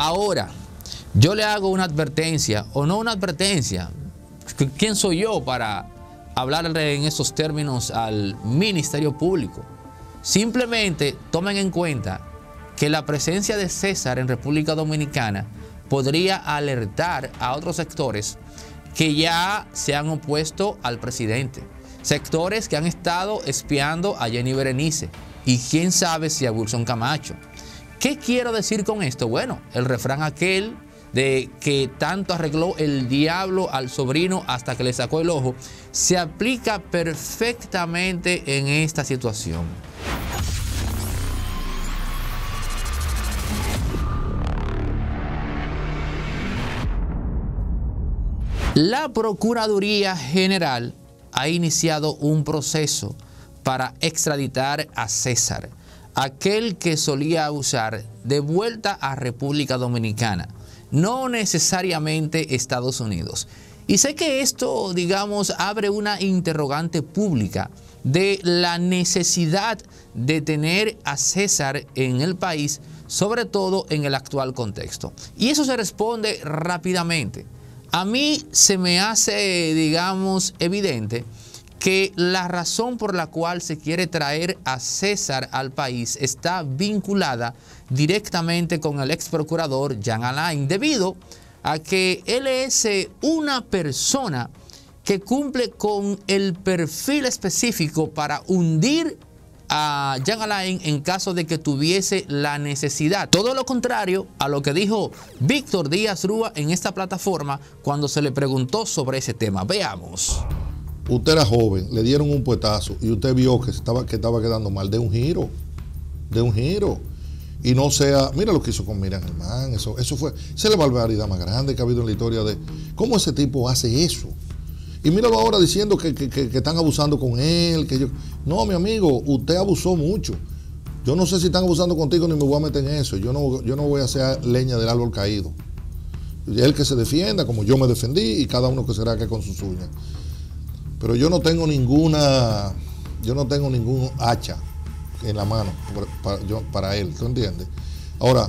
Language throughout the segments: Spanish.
Ahora, yo le hago una advertencia, o no una advertencia. ¿Quién soy yo para hablarle en esos términos al Ministerio Público? Simplemente tomen en cuenta que la presencia de César en República Dominicana podría alertar a otros sectores que ya se han opuesto al presidente. Sectores que han estado espiando a Jenny Berenice y quién sabe si a Wilson Camacho. ¿Qué quiero decir con esto? Bueno, el refrán aquel de que tanto arregló el diablo al sobrino hasta que le sacó el ojo, se aplica perfectamente en esta situación. La Procuraduría General ha iniciado un proceso para extraditar a César, aquel que solía usar de vuelta a República Dominicana, no necesariamente Estados Unidos. Y sé que esto, digamos, abre una interrogante pública de la necesidad de tener a César en el país, sobre todo en el actual contexto. Y eso se responde rápidamente. A mí se me hace, digamos, evidente que la razón por la cual se quiere traer a César al país está vinculada directamente con el ex procurador Jean Alain, debido a que él es una persona que cumple con el perfil específico para hundir a Jean Alain en caso de que tuviese la necesidad. Todo lo contrario a lo que dijo Víctor Díaz Rúa en esta plataforma cuando se le preguntó sobre ese tema. Veamos. Usted era joven, le dieron un puetazo y usted vio que estaba quedando mal. De un giro. Y no sea, mira lo que hizo con Miriam Germán, esa es la barbaridad más grande que ha habido en la historia de cómo ese tipo hace eso. Y míralo ahora diciendo que están abusando con él. No, mi amigo, usted abusó mucho. Yo no sé si están abusando contigo ni me voy a meter en eso. Yo no voy a hacer leña del árbol caído. Él que se defienda como yo me defendí y cada uno que será que con sus uñas. Pero yo no tengo ningún hacha en la mano para él, ¿tú entiendes? Ahora,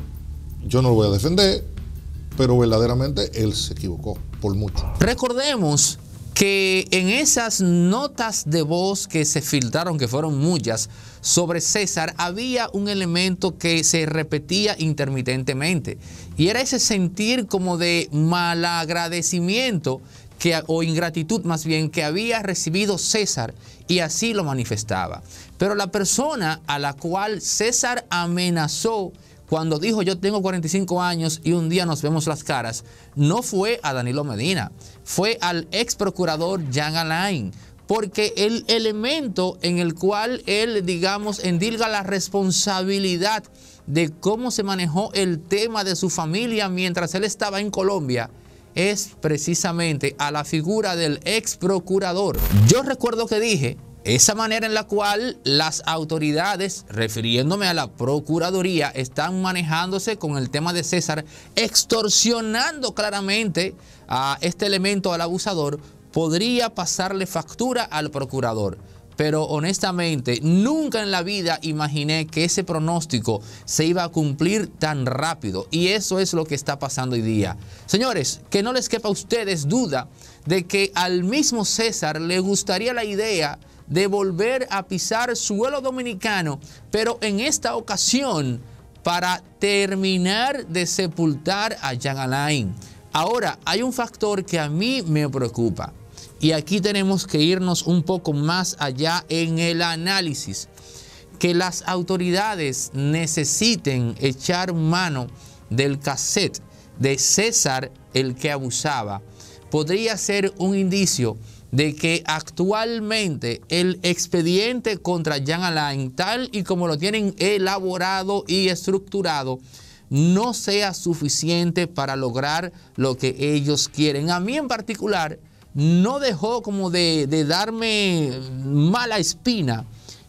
yo no lo voy a defender, pero verdaderamente él se equivocó por mucho. Recordemos que en esas notas de voz que se filtraron, que fueron muchas, sobre César, había un elemento que se repetía intermitentemente, y era ese sentir como de malagradecimiento o ingratitud más bien que había recibido César, y así lo manifestaba. Pero la persona a la cual César amenazó cuando dijo yo tengo 45 años y un día nos vemos las caras, no fue a Danilo Medina, fue al ex procurador Jean Alain, porque el elemento en el cual él, digamos, endilga la responsabilidad de cómo se manejó el tema de su familia mientras él estaba en Colombia es precisamente a la figura del ex procurador. Yo recuerdo que dije, esa manera en la cual las autoridades, refiriéndome a la Procuraduría, están manejándose con el tema de César, extorsionando claramente a este elemento, al abusador, podría pasarle factura al procurador. Pero honestamente, nunca en la vida imaginé que ese pronóstico se iba a cumplir tan rápido. Y eso es lo que está pasando hoy día. Señores, que no les quepa a ustedes duda de que al mismo César le gustaría la idea de volver a pisar suelo dominicano, pero en esta ocasión para terminar de sepultar a Jean Alain. Ahora, hay un factor que a mí me preocupa. Y aquí tenemos que irnos un poco más allá en el análisis. Que las autoridades necesiten echar mano del cassette de César, el que abusaba, podría ser un indicio de que actualmente el expediente contra Jean Alain, tal y como lo tienen elaborado y estructurado, no sea suficiente para lograr lo que ellos quieren. A mí en particular, no dejó como de darme mala espina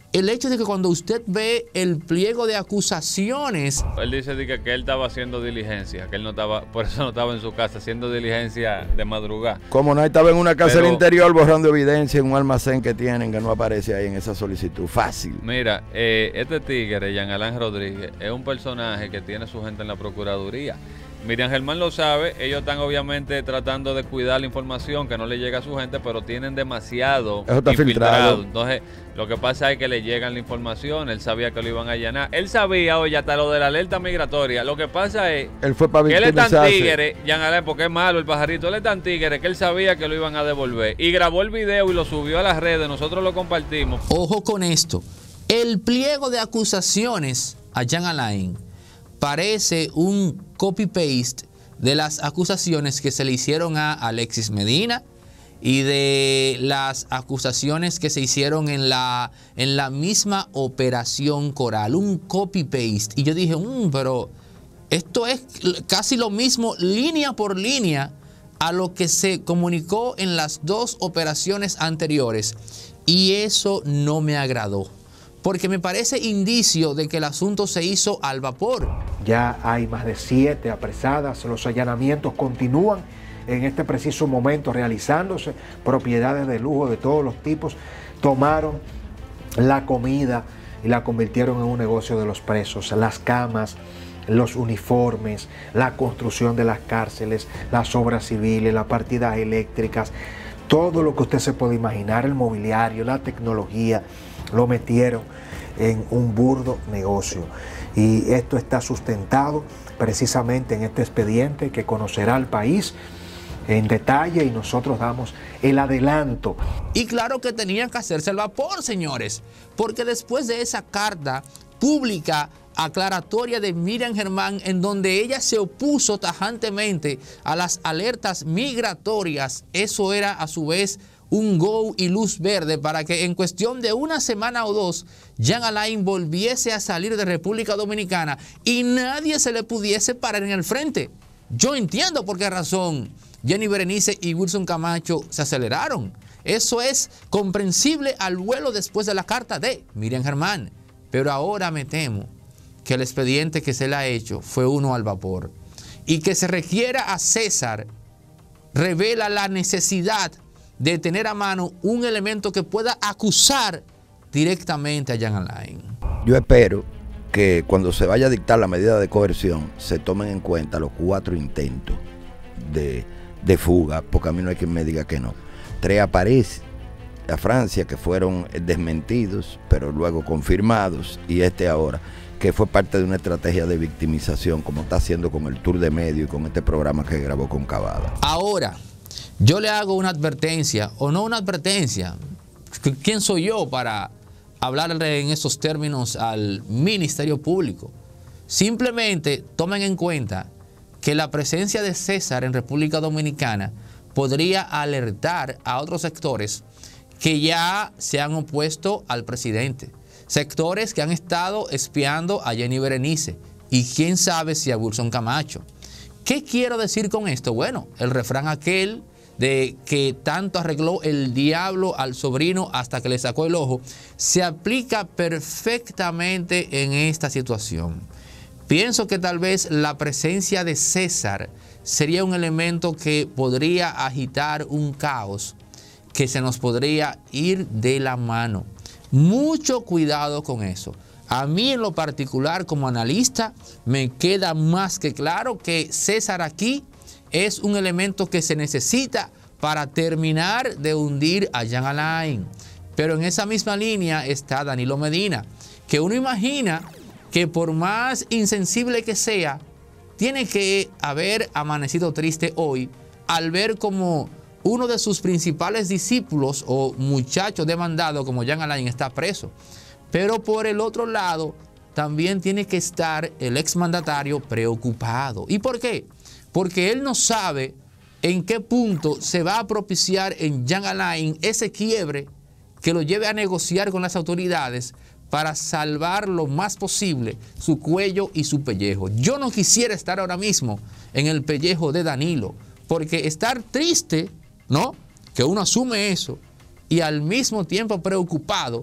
el hecho de que cuando usted ve el pliego de acusaciones... Él dice que él estaba haciendo diligencia, que él no estaba, por eso no estaba en su casa haciendo diligencia de madrugada. Como no estaba en una casa del interior borrando evidencia en un almacén que tienen que no aparece ahí en esa solicitud. Fácil. Mira, este tigre, Jean Alain Rodríguez, es un personaje que tiene su gente en la Procuraduría. Miriam Germán lo sabe, ellos están obviamente tratando de cuidar la información que no le llega a su gente, pero tienen demasiado eso está filtrado. Entonces, lo que pasa es que le llegan la información, él sabía que lo iban a allanar. Él sabía, oye, hasta lo de la alerta migratoria. Lo que pasa es él fue para que él es tan tigre, Jean Alain, porque es malo el pajarito, él es tan tigre que él sabía que lo iban a devolver. Y grabó el video y lo subió a las redes, nosotros lo compartimos. Ojo con esto, el pliego de acusaciones a Jean Alain parece un copy-paste de las acusaciones que se le hicieron a Alexis Medina y de las acusaciones que se hicieron en la misma operación Coral, un copy-paste. Y yo dije, pero esto es casi lo mismo, línea por línea, a lo que se comunicó en las dos operaciones anteriores. Y eso no me agradó, porque me parece indicio de que el asunto se hizo al vapor. Ya hay más de 7 apresadas, los allanamientos continúan en este preciso momento realizándose, propiedades de lujo de todos los tipos, tomaron la comida y la convirtieron en un negocio de los presos, las camas, los uniformes, la construcción de las cárceles, las obras civiles, las partidas eléctricas, todo lo que usted se puede imaginar, el mobiliario, la tecnología, lo metieron en un burdo negocio. Y esto está sustentado precisamente en este expediente que conocerá el país en detalle y nosotros damos el adelanto. Y claro que tenían que hacerse al vapor, señores, porque después de esa carta pública aclaratoria de Miriam Germán, en donde ella se opuso tajantemente a las alertas migratorias, eso era a su vez un go y luz verde para que en cuestión de una semana o dos Jean Alain volviese a salir de República Dominicana y nadie se le pudiese parar en el frente. Yo entiendo por qué razón Jenny Berenice y Wilson Camacho se aceleraron. Eso es comprensible al vuelo después de la carta de Miriam Germán. Pero ahora me temo que el expediente que se le ha hecho fue uno al vapor. Y que se requiera a César revela la necesidad de tener a mano un elemento que pueda acusar directamente a Jean Alain. Yo espero que cuando se vaya a dictar la medida de coerción se tomen en cuenta los 4 intentos de fuga, porque a mí no hay quien me diga que no. 3 a París, a Francia, que fueron desmentidos, pero luego confirmados, y ahora, que fue parte de una estrategia de victimización, como está haciendo con el Tour de Medio y con este programa que grabó con Cavada. Ahora, yo le hago una advertencia, o no una advertencia. ¿Quién soy yo para hablarle en esos términos al Ministerio Público? Simplemente tomen en cuenta que la presencia de César en República Dominicana podría alertar a otros sectores que ya se han opuesto al presidente. Sectores que han estado espiando a Jenny Berenice y quién sabe si a Wilson Camacho. ¿Qué quiero decir con esto? Bueno, el refrán aquel de que tanto arregló el diablo al sobrino hasta que le sacó el ojo, se aplica perfectamente en esta situación. Pienso que tal vez la presencia de César sería un elemento que podría agitar un caos que se nos podría ir de la mano. Mucho cuidado con eso. A mí en lo particular como analista me queda más que claro que César aquí es un elemento que se necesita para terminar de hundir a Jean Alain. Pero en esa misma línea está Danilo Medina, que uno imagina que por más insensible que sea, tiene que haber amanecido triste hoy al ver como uno de sus principales discípulos o muchachos demandados como Jean Alain está preso. Pero por el otro lado, también tiene que estar el exmandatario preocupado. ¿Y por qué? Porque él no sabe en qué punto se va a propiciar en Jean Alain ese quiebre que lo lleve a negociar con las autoridades para salvar lo más posible su cuello y su pellejo. Yo no quisiera estar ahora mismo en el pellejo de Danilo, porque estar triste, ¿no?, que uno asume eso, y al mismo tiempo preocupado,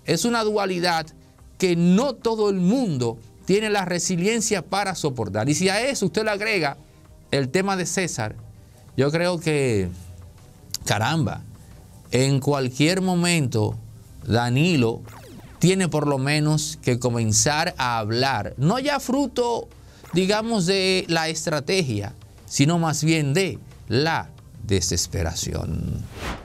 es una dualidad que no todo el mundo tiene la resiliencia para soportar. Y si a eso usted le agrega el tema de César, yo creo que, caramba, en cualquier momento Danilo tiene por lo menos que comenzar a hablar, no ya fruto, digamos, de la estrategia, sino más bien de la desesperación.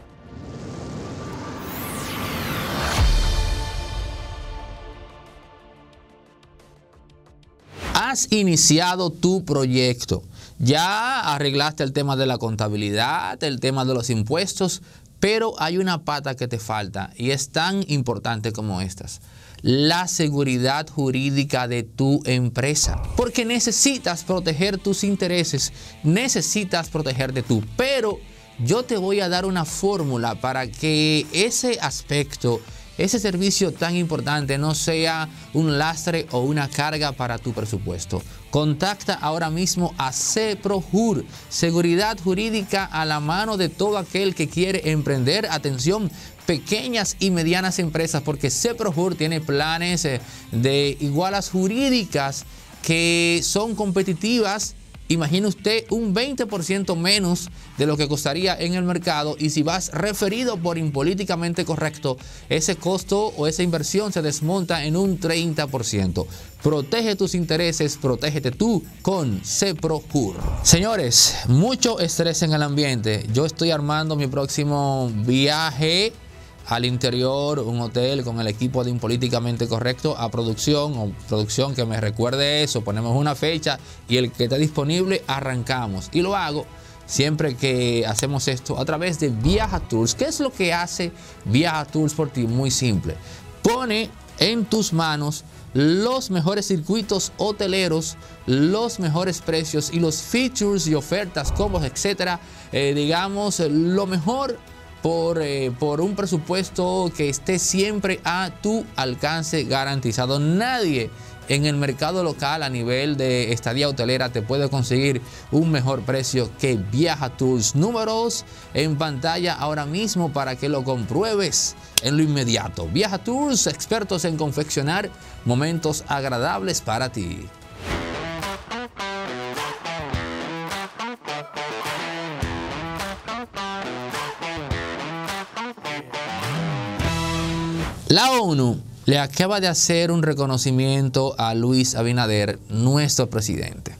Has iniciado tu proyecto, ya arreglaste el tema de la contabilidad, el tema de los impuestos, pero hay una pata que te falta y es tan importante como estas: la seguridad jurídica de tu empresa. Porque necesitas proteger tus intereses, necesitas protegerte tú. Pero yo te voy a dar una fórmula para que ese aspecto, ese servicio tan importante, no sea un lastre o una carga para tu presupuesto. Contacta ahora mismo a CEPROJUR, seguridad jurídica a la mano de todo aquel que quiere emprender. Atención, pequeñas y medianas empresas, porque CEPROJUR tiene planes de igualas jurídicas que son competitivas. Imagine usted un 20% menos de lo que costaría en el mercado, y si vas referido por Impolíticamente Correcto, ese costo o esa inversión se desmonta en un 30%. Protege tus intereses, protégete tú con CEPROJUR. Señores, mucho estrés en el ambiente. Yo estoy armando mi próximo viaje al interior, un hotel con el equipo de Impolíticamente Correcto, a producción, o producción que me recuerde eso. Ponemos una fecha y el que esté disponible arrancamos. Y lo hago siempre que hacemos esto a través de Viaja Tours. ¿Qué es lo que hace Viaja Tours por ti? Muy simple. Pone en tus manos los mejores circuitos hoteleros, los mejores precios y los features y ofertas, combos, etcétera. Digamos, lo mejor por un presupuesto que esté siempre a tu alcance garantizado. Nadie en el mercado local a nivel de estadía hotelera te puede conseguir un mejor precio que Viaja Tours. Números en pantalla ahora mismo para que lo compruebes en lo inmediato. Viaja Tours, expertos en confeccionar momentos agradables para ti. La ONU le acaba de hacer un reconocimiento a Luis Abinader, nuestro presidente.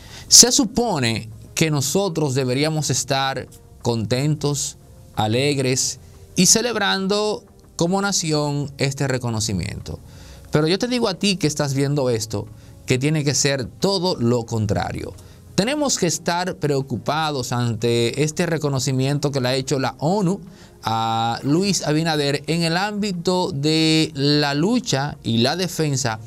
Se supone que nosotros deberíamos estar contentos, alegres y celebrando como nación este reconocimiento. Pero yo te digo a ti que estás viendo esto, que tiene que ser todo lo contrario. Tenemos que estar preocupados ante este reconocimiento que le ha hecho la ONU a Luis Abinader en el ámbito de la lucha y la defensa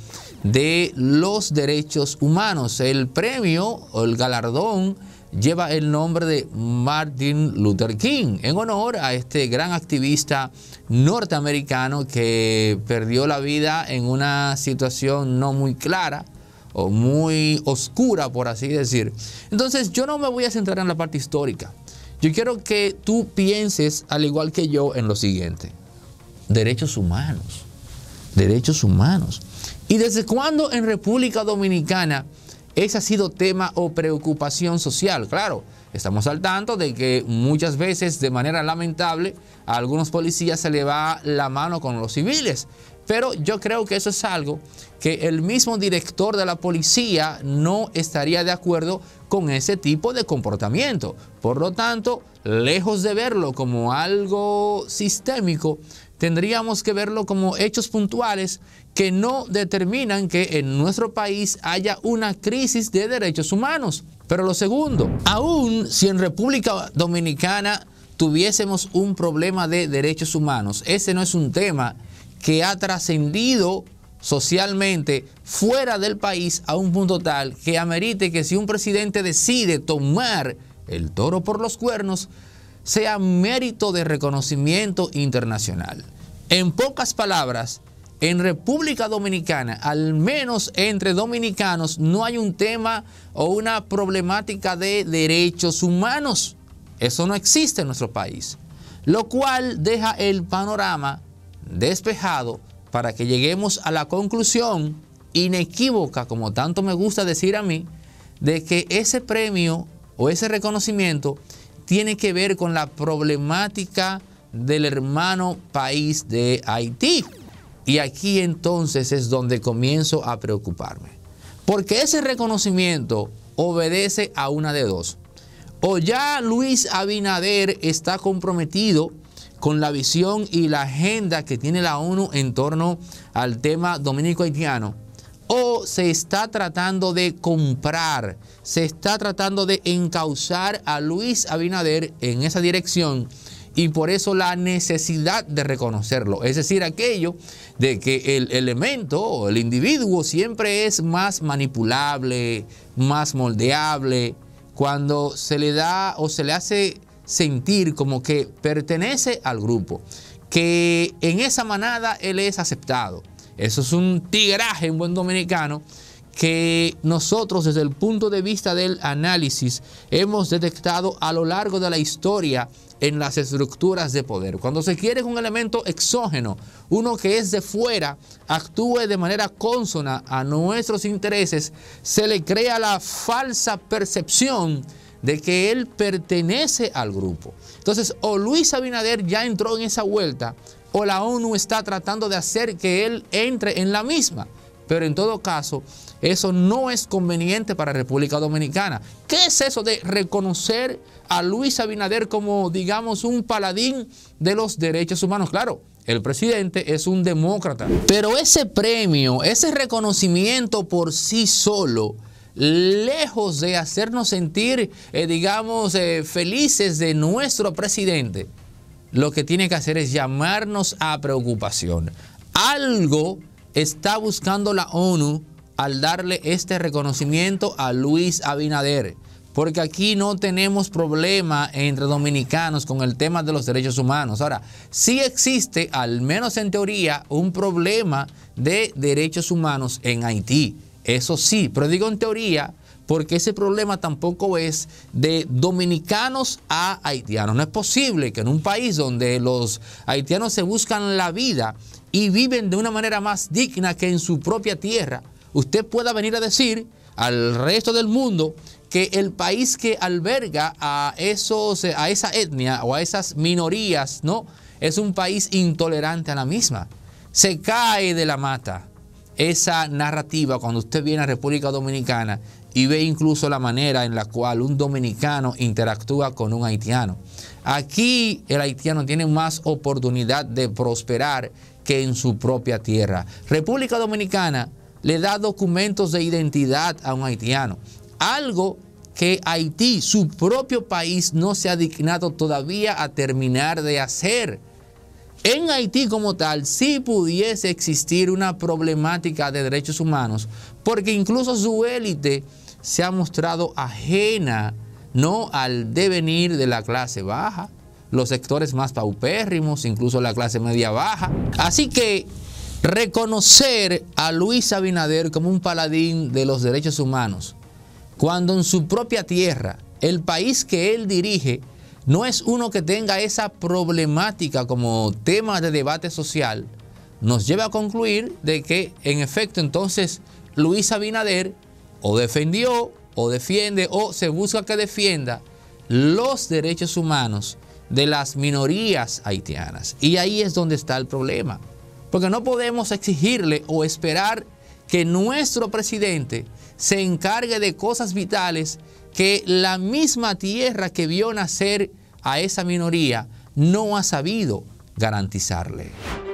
de los derechos humanos. El premio o el galardón lleva el nombre de Martin Luther King, en honor a este gran activista norteamericano que perdió la vida en una situación no muy clara o muy oscura, por así decir. Entonces yo no me voy a centrar en la parte histórica. Yo quiero que tú pienses, al igual que yo, en lo siguiente: derechos humanos, derechos humanos. ¿Y desde cuándo en República Dominicana ese ha sido tema o preocupación social? Claro, estamos al tanto de que muchas veces, de manera lamentable, a algunos policías se le va la mano con los civiles. Pero yo creo que eso es algo que el mismo director de la policía no estaría de acuerdo con ese tipo de comportamiento. Por lo tanto, lejos de verlo como algo sistémico, tendríamos que verlo como hechos puntuales que no determinan que en nuestro país haya una crisis de derechos humanos. Pero lo segundo, aún si en República Dominicana tuviésemos un problema de derechos humanos, ese no es un tema que ha trascendido socialmente fuera del país a un punto tal que amerite que si un presidente decide tomar el toro por los cuernos, sea mérito de reconocimiento internacional. En pocas palabras, en República Dominicana, al menos entre dominicanos, no hay un tema o una problemática de derechos humanos. Eso no existe en nuestro país, lo cual deja el panorama despejado para que lleguemos a la conclusión inequívoca, como tanto me gusta decir a mí, de que ese premio o ese reconocimiento tiene que ver con la problemática del hermano país de Haití. Y aquí entonces es donde comienzo a preocuparme. Porque ese reconocimiento obedece a una de dos. O ya Luis Abinader está comprometido con la visión y la agenda que tiene la ONU en torno al tema dominico-haitiano, o se está tratando de comprar, se está tratando de encauzar a Luis Abinader en esa dirección, y por eso la necesidad de reconocerlo. Es decir, aquello de que el elemento o el individuo siempre es más manipulable, más moldeable, cuando se le da o se le hace sentir como que pertenece al grupo, que en esa manada él es aceptado. Eso es un tigraje en buen dominicano que nosotros desde el punto de vista del análisis hemos detectado a lo largo de la historia en las estructuras de poder. Cuando se quiere que un elemento exógeno, uno que es de fuera, actúe de manera consona a nuestros intereses, se le crea la falsa percepción de que él pertenece al grupo. Entonces, o Luis Abinader ya entró en esa vuelta, o la ONU está tratando de hacer que él entre en la misma. Pero en todo caso, eso no es conveniente para República Dominicana. ¿Qué es eso de reconocer a Luis Abinader como, digamos, un paladín de los derechos humanos? Claro, el presidente es un demócrata. Pero ese premio, ese reconocimiento por sí solo, lejos de hacernos sentir, digamos, felices de nuestro presidente, lo que tiene que hacer es llamarnos a preocupación. Algo está buscando la ONU al darle este reconocimiento a Luis Abinader, porque aquí no tenemos problema entre dominicanos con el tema de los derechos humanos. Ahora, sí existe, al menos en teoría, un problema de derechos humanos en Haití. Eso sí, pero digo en teoría porque ese problema tampoco es de dominicanos a haitianos. No es posible que en un país donde los haitianos se buscan la vida y viven de una manera más digna que en su propia tierra, usted pueda venir a decir al resto del mundo que el país que alberga a esa etnia o a esas minorías, ¿no?, es un país intolerante a la misma. Se cae de la mata esa narrativa cuando usted viene a República Dominicana y ve incluso la manera en la cual un dominicano interactúa con un haitiano. Aquí el haitiano tiene más oportunidad de prosperar que en su propia tierra. República Dominicana le da documentos de identidad a un haitiano, algo que Haití, su propio país, no se ha dignado todavía a terminar de hacer. En Haití como tal sí pudiese existir una problemática de derechos humanos, porque incluso su élite se ha mostrado ajena, no al devenir de la clase baja, los sectores más paupérrimos, incluso la clase media baja. Así que reconocer a Luis Abinader como un paladín de los derechos humanos, cuando en su propia tierra, el país que él dirige, no es uno que tenga esa problemática como tema de debate social, nos lleva a concluir de que, en efecto, entonces, Luis Abinader o defendió, o defiende, o se busca que defienda los derechos humanos de las minorías haitianas. Y ahí es donde está el problema. Porque no podemos exigirle o esperar que nuestro presidente se encargue de cosas vitales que la misma tierra que vio nacer a esa minoría no ha sabido garantizarle.